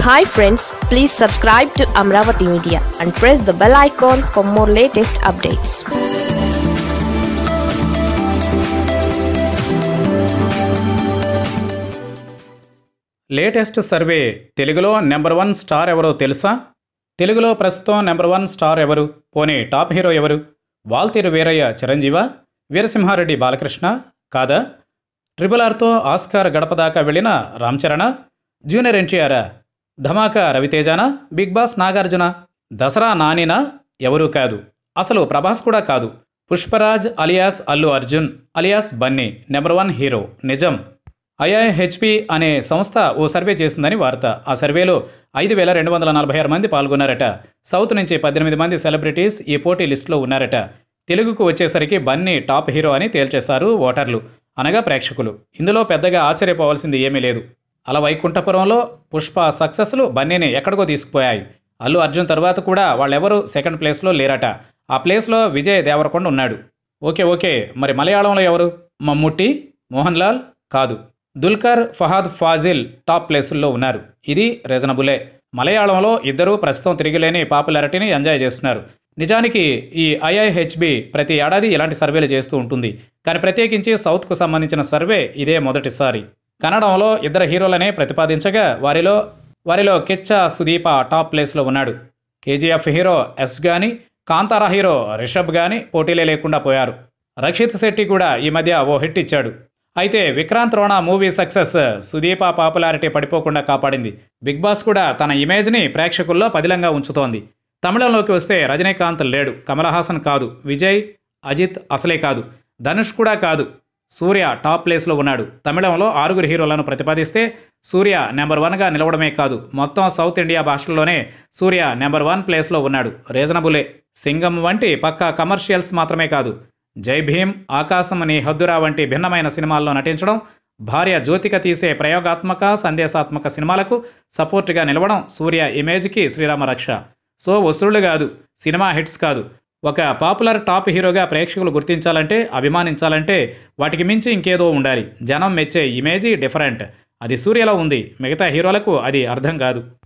Hi friends, please subscribe to Amaravathi Media and press the bell icon for more latest updates. Latest survey తెలుగులో number 1 star ఎవరో తెలుసా? తెలుగులో ప్రస్తుతం number 1 star ఎవరు? పోనీ top hero ఎవరు? వాల్తేరు వీరయ్య చిరంజీవా? వీరసింహారెడ్డి బాలకృష్ణ? కాదా? RRRతో ఆస్కార్ గడప దాకా వెళ్ళిన రామ్ చరణా? జూనియర్ ఎన్టీఆరా? ధమాకా రవితేజానా? Bigg Boss Nagarjuna? దసరా నానినా? ఎవరూ కాదు. అసలు ప్రభాస్ కూడా కాదు. Pushparaj alias Allu Arjun alias Bunny number 1 hero. నిజం. ఐఐహెచ్పి అనే సంస్థ ఓ సర్వే చేసిందని వార్త. ఆ సర్వేలో 5246 మంది పాల్గొన్నారట. సౌత్ నుంచి 18 మంది సెలబ్రిటీస్ ఈ పోటీ లిస్టులో ఉన్నారట. తెలుగుకు వచ్చేసరికి బన్నీ టాప్ హీరో అని తేల్చేశారు ఓటర్లు, అనగా ప్రేక్షకులు. ఇందులో పెద్దగా ఆశ్చర్యపోవాల్సింది ఏమీ లేదు. అలా వైకుంఠపురంలో పుష్ప సక్సెస్లు బన్నీని ఎక్కడికో తీసుకుపోయాయి. అల్లు అర్జున్ తర్వాత కూడా వాళ్ళెవరూ సెకండ్ ప్లేస్లో లేరట. ఆ ప్లేస్లో విజయ్ దేవరకొండ ఉన్నాడు. ఓకే, మరి మలయాళంలో ఎవరు? మమ్ముట్టి? మోహన్ లాల్? కాదు. దుల్కర్, ఫహాద్ ఫాజిల్ టాప్ ప్లేసుల్లో ఉన్నారు. ఇది రీజనబులే. మలయాళంలో ఇద్దరూ ప్రస్తుతం తిరిగిలేని పాపులారిటీని ఎంజాయ్ చేస్తున్నారు. నిజానికి ఈ ఐఐహెచ్బి ప్రతి ఏడాది ఇలాంటి సర్వేలు చేస్తూ ఉంటుంది. కానీ ప్రత్యేకించి సౌత్కు సంబంధించిన సర్వే ఇదే మొదటిసారి. కన్నడంలో ఇద్దరు హీరోలనే ప్రతిపాదించగా వారిలో కిచ్చా సుదీప టాప్ ప్లేస్లో ఉన్నాడు. కేజీఎఫ్ హీరో ఎస్ గాని, కాంతారా హీరో రిషబ్ గాని పోటీలే లేకుండా పోయారు. రక్షిత్ శెట్టి కూడా ఈ మధ్య ఓ హిట్ ఇచ్చాడు. అయితే విక్రాంత్ రోణ మూవీ సక్సెస్ సుదీప పాపులారిటీ పడిపోకుండా కాపాడింది. బిగ్ బాస్ కూడా తన ఇమేజ్ని ప్రేక్షకుల్లో పదిలంగా ఉంచుతోంది. తమిళంలోకి వస్తే రజనీకాంత్ లేడు, కమల్ హాసన్ కాదు, విజయ్, అజిత్ అసలే కాదు, ధనుష్ కూడా కాదు. సూర్య టాప్ ప్లేస్లో ఉన్నాడు. తమిళంలో 6 హీరోలను ప్రతిపాదిస్తే సూర్య నెంబర్ 1గా నిలవడమే కాదు, మొత్తం సౌత్ ఇండియా భాషల్లోనే సూర్య నెంబర్ 1 ప్లేస్లో ఉన్నాడు. రీజనబులే. సింగం వంటి పక్కా కమర్షియల్స్ మాత్రమే కాదు, జై భీమ్, ఆకాశం నీ హద్దురా వంటి భిన్నమైన సినిమాల్లో నటించడం, భార్య జ్యోతిక తీసే ప్రయోగాత్మక సందేశాత్మక సినిమాలకు సపోర్ట్గా నిలవడం సూర్య ఇమేజ్కి శ్రీరామ రక్ష. సో వసూళ్లు కాదు, సినిమా హిట్స్ కాదు, ఒక పాపులర్ టాప్ హీరోగా ప్రేక్షకులు గుర్తించాలంటే, అభిమానించాలంటే వాటికి మించి ఇంకేదో ఉండాలి. జనం మెచ్చే ఇమేజీ డిఫరెంట్. అది సూర్యలో ఉంది. మిగతా హీరోలకు అది అర్థం కాదు.